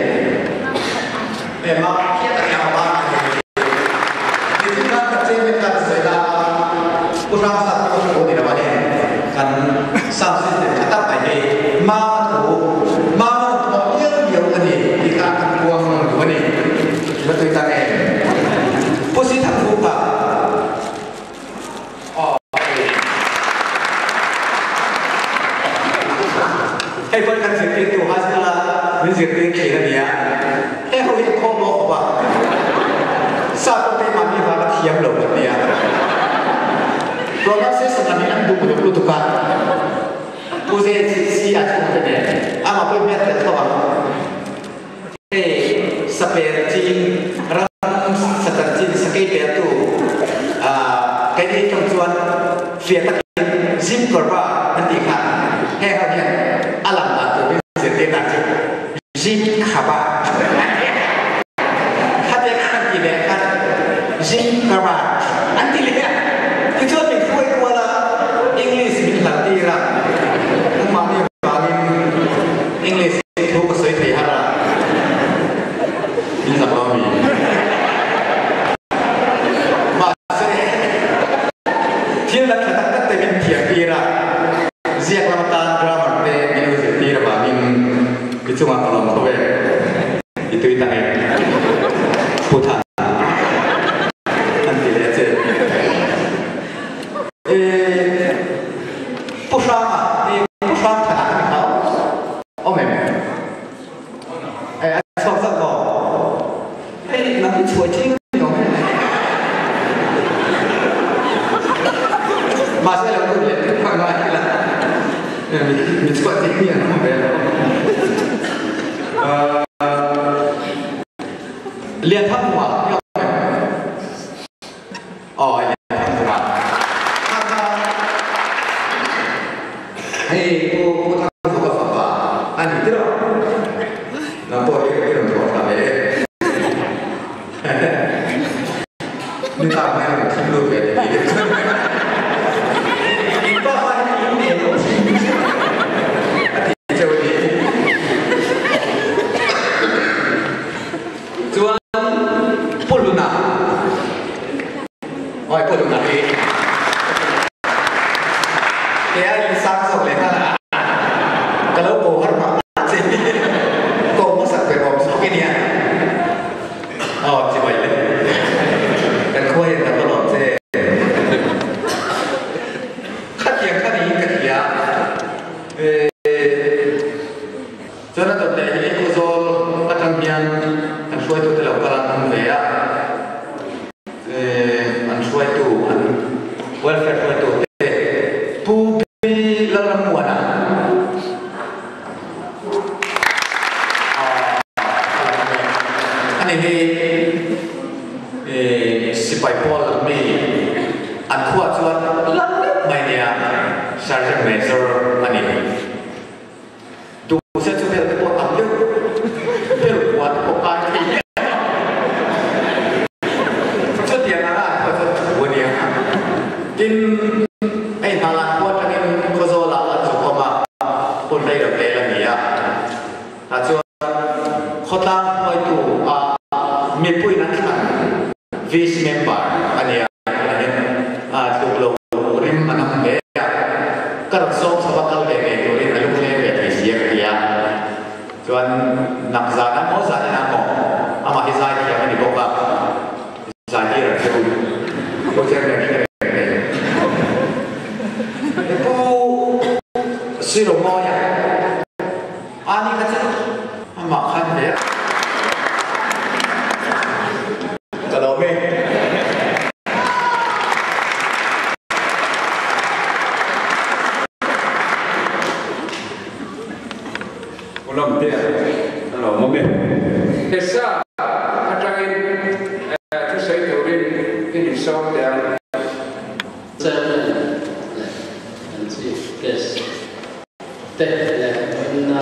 เนี่ยมาแค่แต่ยังมาในที่นั่นก็จะเป็นการเสียดายผู้รับสัตว์ผู้คนในวันนี้การสร้างสิ่งที่ตั้งใจมาถูมาถูกเยี่ยมเยี่ยมอันนี้ที่การทำวงวันนี้มาตัวตั้งเองผู้สิทธิ์ผู้ป่าให้เพื่อนกันเสียงเพลงตัวฮัสลามีเสียงเพลงเขียนเนี่ยให้เขาเห็นข้อมูลว่าซาตัวเต็มมันมีความเทียมหลงแบบนี้เพราะว่าเส้นสถานีนั้นดูดูทุกการผู้เสียชีอาชีพเนี่ยอามาเป็นแม่แต่เขาบอกเอสเปรจีนรังสกัดจีนสเกตเปียตูอ่าแค่นี้ตรงส่วนเฟียตะกินซิมกอร์บ้าอันที่ขาดให้เขาเนี่ยอาลัมตัดตัวเป็นเสียงเต้นหนักจริงซิมขาบ้าถ้าเด็กขันกี่เด็กขันซิมขาบ้าอันที่เลี้ยที่ชอบเป็นคุยกัวละอังกฤษมีหลักดีละทั้งมาเนี่ยบางอังกฤษทุกภาษาไทยฮาระมีสับปะมีมาเสียที่เราแค่ตั้งแต่เป็นเทียบีระเสียกลำตาลดราม่าเตะมิวสิกที่เราบ้ามินกิจวัตรเราทว่าitu itu nih putar nanti lihat sih eh pusama ini pusam tanah kan tahu oh memang eh asal asal kok eh nanti cuacing dong masih lalu lihat apa lagi lah ini cuacing ni yang memang lihat apa oh lihat apa hei aku aku tak tahu apa ani tidak nampak dia dia nampak apa ni ni tak main tidur ke dia kita hari ini hati jauh ni Tuan Puluna, oh Puluna ni, dia ini sang sok leh kalau kau harap sih, kau masak berom sok ini ya, oh siapa ini, dan kau yang tak tolong sih, katian kati katia, eh, jangan terjadi ini kau akan biangช่วยตัวเรากำลังทำเลยอ่ะเออมันช่วยตัวมันเวลแฟร์ช่วยตัวเตะผู้ปีละละมวนอ่ะอันนี้เออสิไปพอลมีอันขวดชวนลังไม่เนี่ยชาร์จเมเซอร์อันนี้ดูเส้นสุดเดียวตัวต่ำเยอะเดี๋ยววัดปกติกินไอ้มาลาโคตรนี่โคโซลาโจ song sabak al ke ke turin alung le be thi sia kia chuan nak za na mo za na mo ama hi zai kia ni boka zai ni ra chu ko chen ne ni ne ko siro mo ya ani ka chu ama khan be kalau me Ulam dia, kalau mau meh, hesa, ajarin, tu saya turin ini soal dia. Seven, and see, yes, ten, and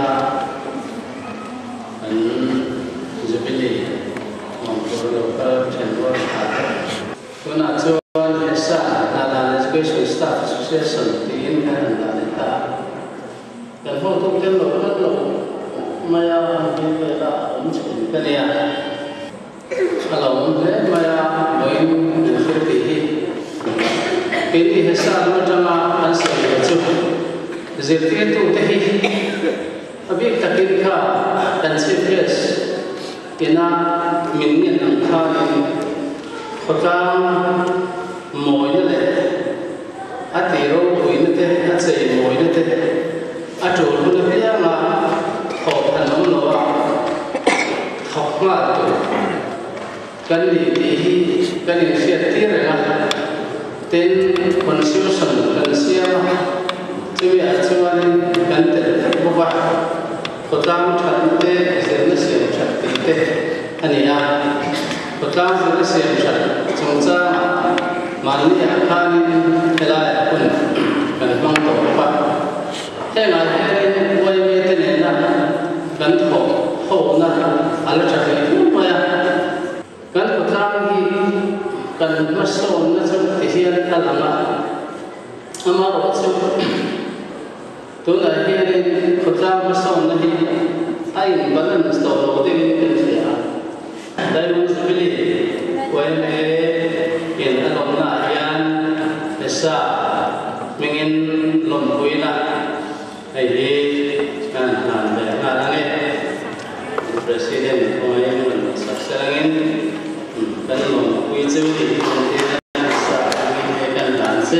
and jubilee, mengurus percendol ada. Kena cuan hesa, dalam education staff association di India dan India. Dan waktu kita lalu Maya kita umum kalian, kalau umum Maya main seperti ini hesa macam apa answer itu, seperti itu tadi, tapi ketika dan serius, kita minyak angkari, orang moyil, atiru ini teh, asyik moyil teh, atur pun dia mah. Học thành ông nó học mà tụi cái gì thì cái gì sẽ tiết rồi là tên con siêu sầm con siêu chứ bây giờ chưa anh cái tên bố vợ có tam chân tê sẽ nó siêu chân tê anh ấy à có tam sẽ nó siêu chân chúng ta mà ní à khan cái là con cần mang tổ vợ thế là cái quay về tên này làกันโหโหนะอะไรจะเป็นยังไงกันก็ทำที่กันมาสอนนะจ๊ะที่เฮียนอะไรมาอามาบอกจ๊ะตัวไหนเฮียนก็ทำมาสอนนะที่ไอ้บ้านนั้นสอนเราได้เป็นเสียได้รู้สึกดีว่าเมื่อเห็นอารมณ์น่าเฮียนเอซ่าไม่เงินลมคุยนะไอ้ที่kan ada ada ni presiden komayan saksarangin kan mau kuicu di kementerian saksarangin kan danse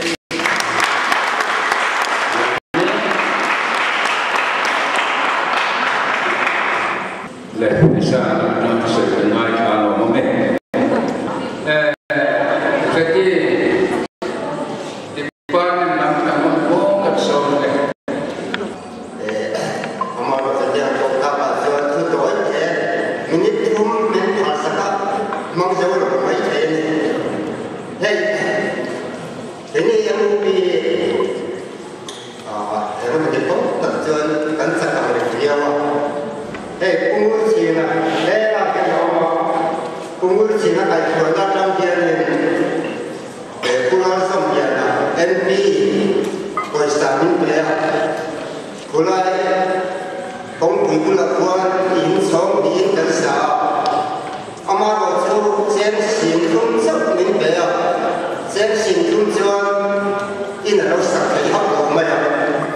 leh bisa nak sebenarnya kalau mau meh eh jadi di depan nak nak mau kat soal mong dấu được mấy thế này hey thế này em bị à thế mà cái tốt tập chơi cắn sạc cả được nhiều hey cũng muốn gì nè đây là cái đó mà cũng muốn gì nè cái chuyện đó trong kia này để cũng nói xong giờ là em bị coi sáng những cái cô lại công ty cũng là quan in sống in cái sao ama ro chu chen sin thum sắp min be a chen sin thum chuan in ro sak thei hak lo mai a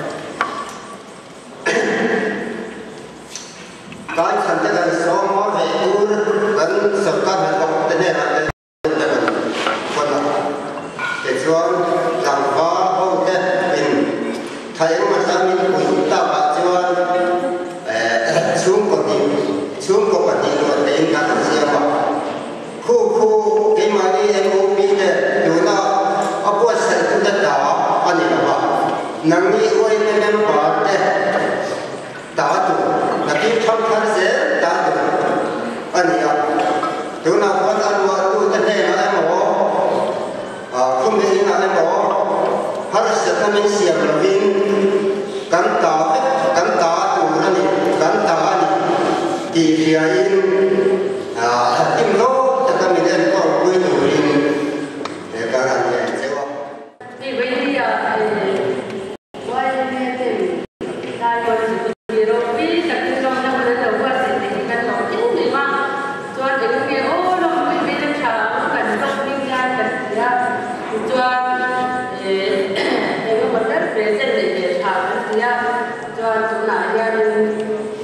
kai chan te kan so mo he tur kan sarkar ha ko te ne ha te te kan kon la te chuan dang ba ho te in thai ma sa min ku ta ba chuan eh chung ko ni chung ko ka ni lo te in ka ta sia ba khu khu cái mà đi em ôm đi để dù nó ở bên sân cũng đã đỏ anh ấy bảo nắng đi quay lên em bảo để đỏ tụ là cái thâm thâm sẽ đỏ tụ anh ấy à dù nào có ăn qua tụ cái này nó em bảo không biết gì nào em bảo hết sự tham mình xiêm là viên cắn đỏ cắn đỏ tụ anh ấy cắn đỏ anh ấy thì thì anh à tim lỗ kami dan kau boleh turin, sekarang ni sewa. Ni beri ya, why ni tu? Kalau di Robi, tapi kalau nak belajar buat sendiri kan tak. Ini memang tuan itu ni oh, orang boleh belajar cara kan, orang boleh kan ya. Tuan, eh, một đất về trên để để thảo cái gì á cho chúng lại ra ấy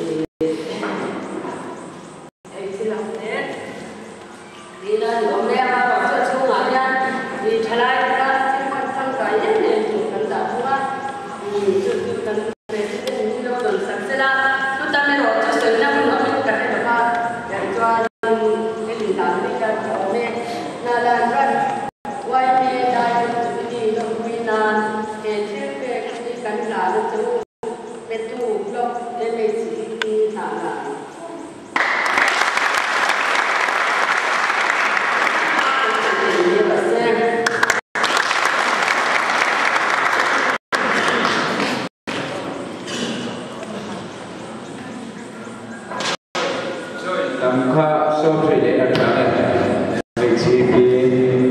xin lỗi đấy đi là những ông em mà bảo cho chúng lại ra đi thay lại ra trên con con cái nhất này chúng ta đã không á chúng ta về trên những đâu tuần sáng sẽ là chúng ta mới rồi cho sớm năm nó mới cả hai ba để cho cái gì làm đi cho cho nên là là ra quay đi đây đi đâu đi nàn để thiết về cái cánh lá nó chú về tu đâu để mình chỉ đi thả lại làm kha so thủy để đặt ra vị trí kia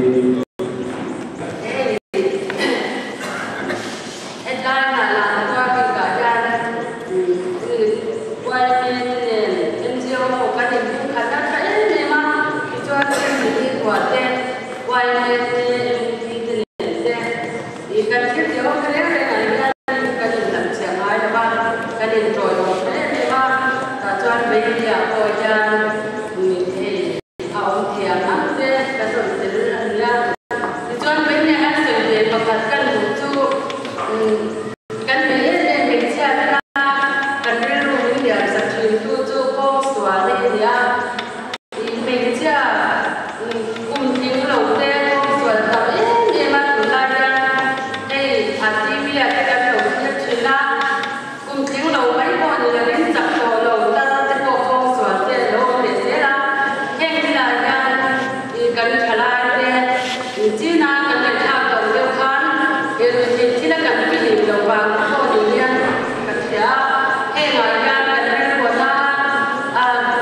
hết ra là làm cho cái cả gia từ quay bên em chiêu một cái điểm chung khá là thấy gì mà cho cái gì của tên quay bên đi từ tên thì cần thiết thiếu cái đấy này là cái điểm làm trẻ hai là ba cái điểm rồi rồi đấy thì ba ta cho anh bây giờ coi ra mình thì ông thì ăn thế cái rồi thì là thì cho anh bây giờ ăn rồi thì mặc cả cái một chút kan bây giờ mình sẽ là kan cái luôn mình giờ sẽ chuyển tu tu phong xóa đi ya thì mình sẽ cùng tiếng lâu thế phong xóa tập ấy để mà chúng ta ra đây à ti vi cái cái đầu tiên chuyển là cùng tiếng lâu mấy con là đến chặt đầu lâu ta sẽ có phong xóa thế lâu để sẽ là hiện thì là ya thì kan trả lại thế chỉ là kan cái thao tổng điều khoản thì chỉ là kan cái gì đầu vào có điều kiện kan sẽ hay là ya kan cái của ta à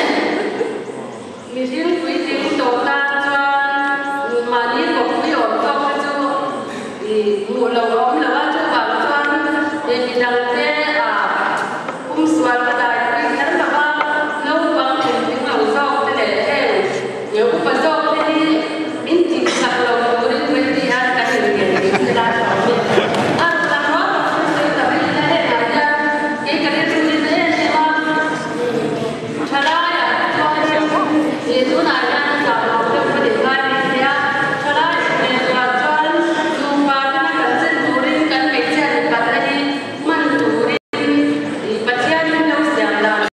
mình xin quý tiếng tổ ta cho mà đi có quý ở trong cái chỗ thì một lâu ốm là cho vào cho để đi đăng thế à cũng xoắn cái đại cái rất là ba lâu vắng thì tiếng lâu sau thế để thế nếu cũng phải sau thế đi mình chỉ sạc lâu rồi đến bên đi ăn cái gì để mình ra cho mình ăn là nó thì tập đi ra đây là ra cái cái đấy tôi đi thế thì mà trả lại cho thì chỗ này ra là nó được cái điện thoại này thì trả lại để là cho dùng vào cái cái chân thủ đi cái cái chân cái cái đi mình thủ đi thì bắt chân đâu xem là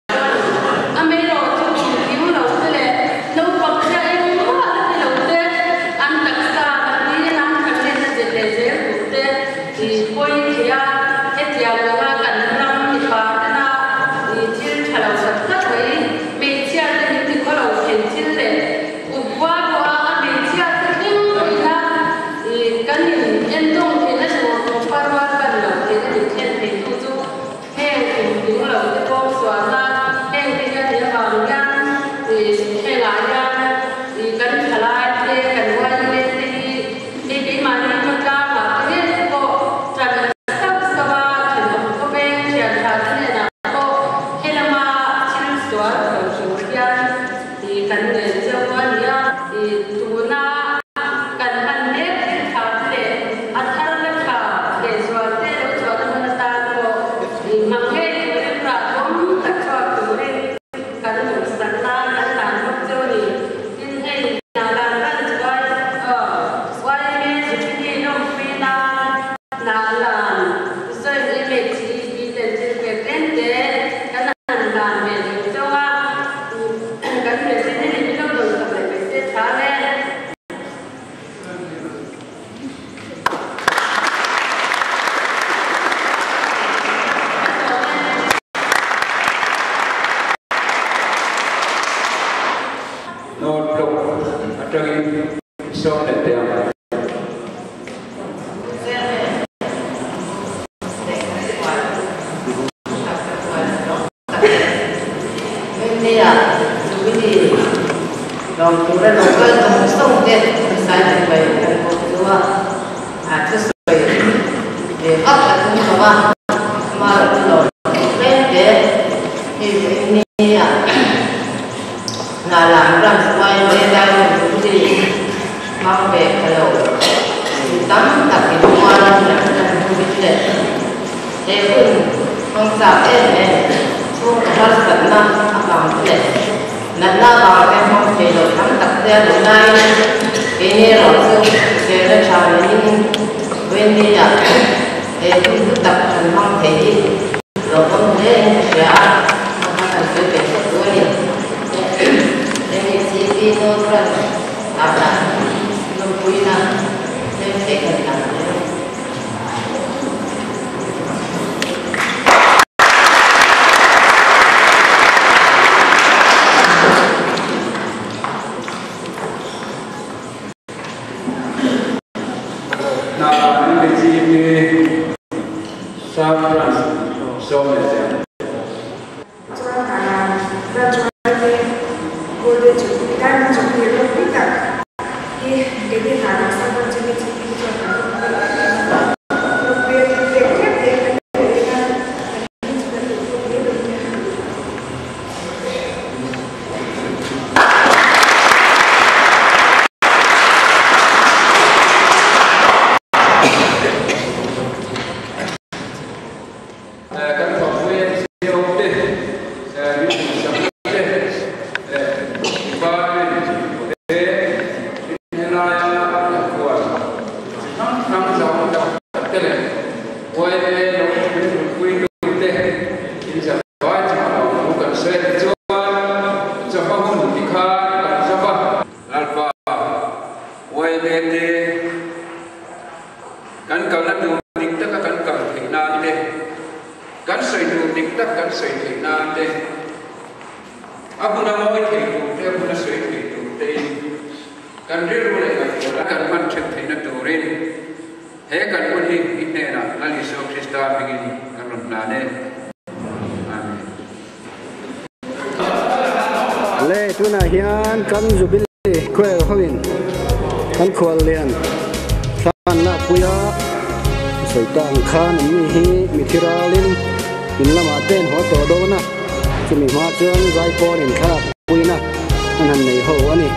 à mấy rồi cho mình kiếm lâu thế này lâu bắt chân em cũng là cái lâu thế ăn đặc sản cái đi làm cái gì để để dễ thủ thế thì coi thì à cái tiền là cần năm thì ba cái nào thì chỉ trả lại sắp tất với mình chia thì những cái lâu tiền chia để qua qua mình chia thì những cái là thì cái này em đông thì nó sẽ một phần qua phần lâu thì nó được thêm thì tu tu hay thì những lâu thì phong xóa ra hay thì cái gì vào ra thì hay lại ra thì cái trả lại thì cái quay lên thì thì cái mà đi cho ta mà cái này có trần sắp saba thì nó có bên trần trà thế này là có hay là mà xin xóa ở số kia thì cái người chơi qua nhá thì tu na cần ăn hết thì thảo để ăn thằng nó thảo để xóa thế nó xóa nó nó ta có thì mang hết cái là cũng tất cả tu đi cái nó sẵn sàng ăn làm không chơi thì nên hay là làm ra được coi ở quay bên thì đi đâu phi na là làm rồi để về chỉ đi đến trên việc đến để cái là làm về được cho à cái việc thế này thì đâu được phải phải sẽ trả lên nốt lục ở trên so để tiền Ini ya, begini. Dong, kita lokal dong, song deh, misalnya baik kan dua, ah terus baik. Eh, apa tu apa? Mal tu, deh, ini ya. Nah, làm làm xoay lên đây một gì, mau về hello, tắm tập thì qua là คุณต้องสาวเอ็นเอ็นช่วงรัศมีน้ำอาการเล็กนั่นน่าบางแห่งห้องเจริญทั้งตัดเดือนในปีนี้เราซึ่งเจริญชาวนี้เว้นที่จะเอ็นที่ตัดถึงห้องเทียเราต้องเล่นเสียมาทำเป็นเป็นตัวนี้เล่นซีพีโน้ตรันตาตาลงคุยนะเล่นเด็กกันกันกันจุบิลเควลขวินกันควรเรียนท่านนักปุยะสวยต่างขานมีฮีมีทิราลินอินละมาเต้นหัวโตโดนะจะมีมาจนใจปอดินข้าปุยนะนั่นในหัวนี่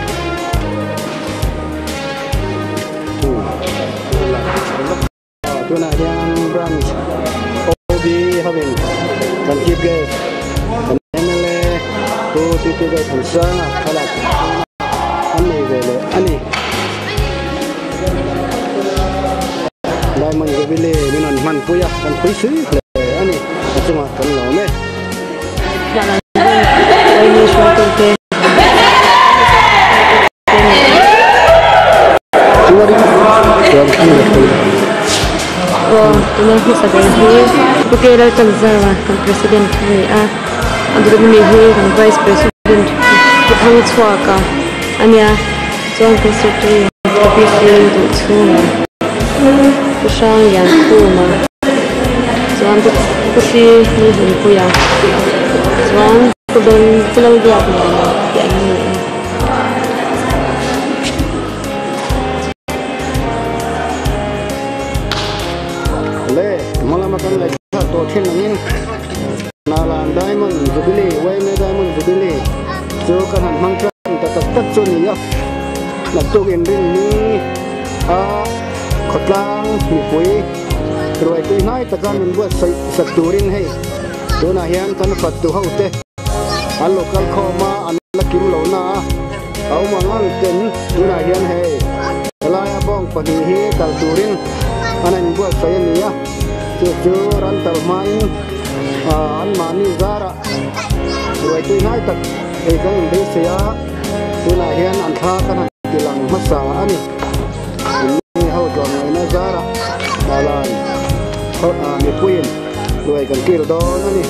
ตัวนายังบรันโอบีขวินกันคิดเกสกันเอ็มเอลตัวที่เกิดขึ้นสร้างขลักอันนี้เลยอันนี้ได้มันก็วิเล่นี่นั่นมันปุยกันปุยซื้อเลยอันนี้จะมาทำหล่อไหมอย่างนั้นไอ้นี่ช่วยตัวเองตัวนี้ตัวอันนี้โอ้ตัวนี้คือแสดงที่พวกเราตั้งใจว่าเป็น president นี่อ่ะอันนี้มีฮีเป็น vice president ที่ทั้งชัวร์กันอันนี้จงเป็นสุดที่พิเศษดูชุ่มผู้ช่างยันคู่มาจงเป็นผู้ที่มีหุ่นผู้ยังจงเป็นผู้เล่าเดียบมาอย่างนี้เล่มาละมากันเลยตัวเช่นนี้นาลานได้มันจุบิลีไว้ไม่ได้มันจุบิลีเจอกันหันมังกันแต่ตัดตัดจนนี้อ่ะนักตัวเอ็นดินนี้อ่าขดลางมีปุ๋ยรวยตัวน้อยแต่การมันบวชสักตัวรินให้ตัวน่าเห็นกันปัดตัวเขาเตะอันโลกัลเข้ามาอันละกิมเหล่านาเอามางั้นเกินตัวน่าเห็นให้ลายบ้องปฏิเหตุตัดตัวรินอันนั้นบวชใส่นี้อ่ะเจอเจอรันตัลไม้อันมานี่ซาระรวยตัวน้อยตักเอกกันดีเสียตัวน่าเห็นอันท่ากันที่หลังมัสสาอันนี้นี่เขาจอมไว้นะซาระดาลานเขาอ่ามีปุ้ยรวยกันกี่ระดอนนี่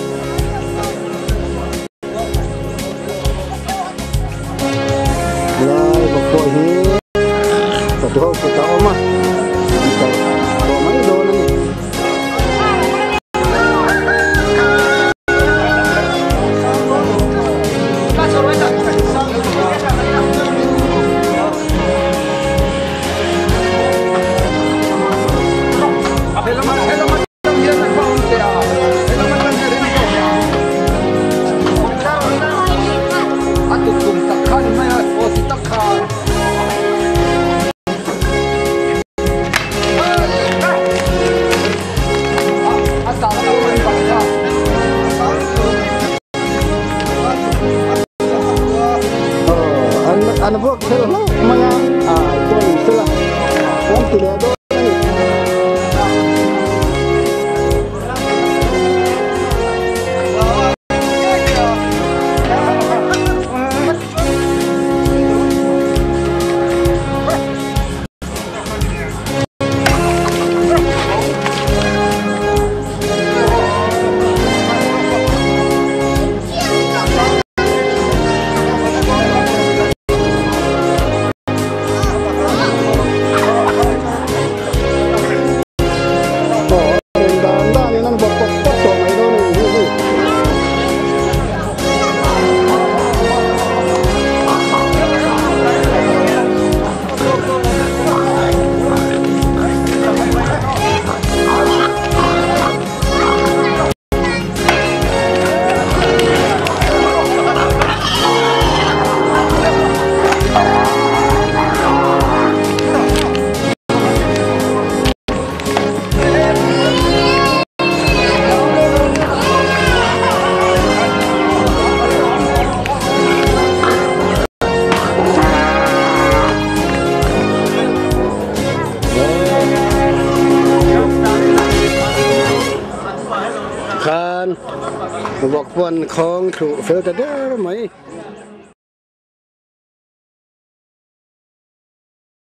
ลายบอกพ่อเฮ้แต่ตัวเขาตัวออกมาแต่ตัวไม่โดนนี่ anak buah sel lah maya ah itu sel lah yang tidak adaบอกวันของถูกเสือจะได้ไหม